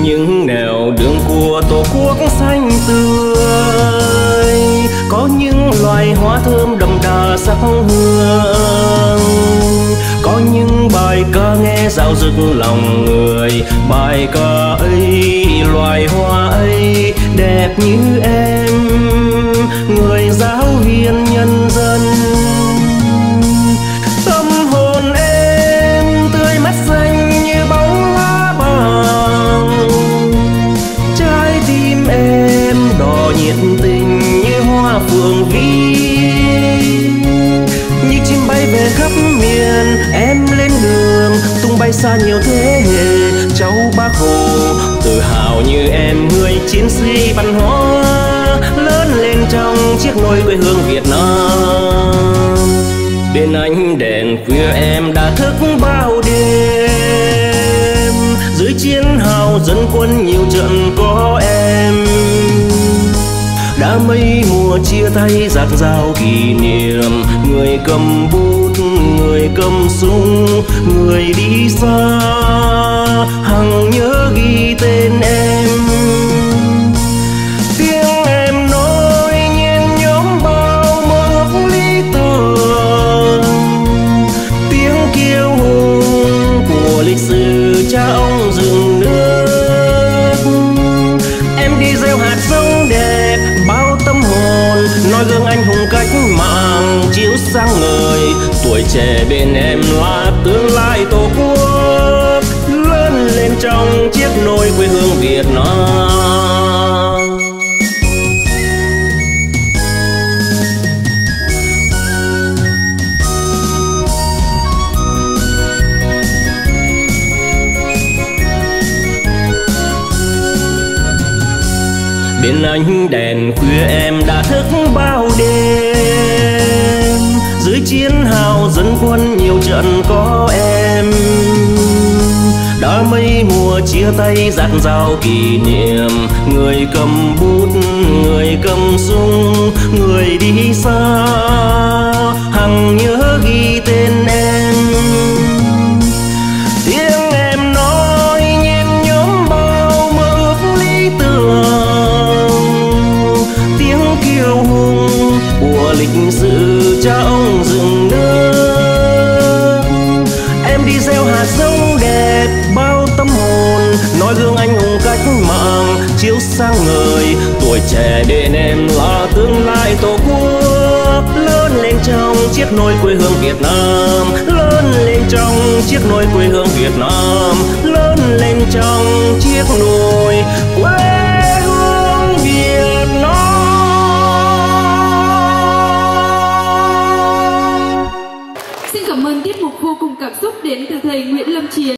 những nẻo đường của tổ quốc xanh tươi, có những loài hoa thơm đậm đà sắc hương, có những bài ca nghe dạo dực lòng người. Bài ca ấy, loài hoa ấy đẹp như em, người giáo viên nhân dân. Tâm hồn em tươi mắt xanh như bóng lá vàng, trái tim em đỏ nhiệt tình như hoa phượng vi. Như chim bay về khắp miền, em lên đường tung bay xa nhiều thế hệ. Cháu Bác Hồ tự hào như em, người chiến sĩ văn hóa lớn lên trong chiếc nôi quê hương Việt Nam. Bên ánh đèn khuya em đã thức bao đêm, dưới chiến hào dân quân nhiều trận có em. Đã mấy mùa chia tay dạt dào kỷ niệm, người cầm bút, người cầm súng, người đi xa hằng nhớ ghi tên em. Tiếng em nói nhen nhóm bao mơ ước lý tưởng, tiếng kêu hùng của lịch sử cha ông dựng nước. Em đi gieo hạt giống đẹp bao tâm hồn, noi gương anh hùng cách mạng chiếu sáng ngời. Tuổi trẻ bên em là tương lai tổ quốc, lớn lên trong chiếc nôi quê hương Việt Nam. Bên ánh đèn khuya em đã thức bao đêm, dưới chiến hào dân quân nhiều trận có em. Đã mấy mùa chia tay dạt dào kỷ niệm, người cầm bút, người cầm súng, người đi xa hằng nhớ ghi tên em. Tiếng em nói nhen nhóm bao mơ ước lý tưởng, tiếng kiêu hùng của lịch sử cha ông dựng nước. Em đi gieo hạt giống đẹp bao tâm hồn, noi gương anh hùng cách mạng chiếu sáng ngời. Tuổi trẻ bên em là tương lai tổ quốc, lớn lên trong chiếc nôi quê hương Việt Nam, lớn lên trong chiếc nôi quê hương Việt Nam, lớn lên trong chiếc nôi quê hương Việt Nam. Xin cảm ơn tiết mục vô cùng cảm xúc đến từ thầy Nguyễn Lâm Chiến.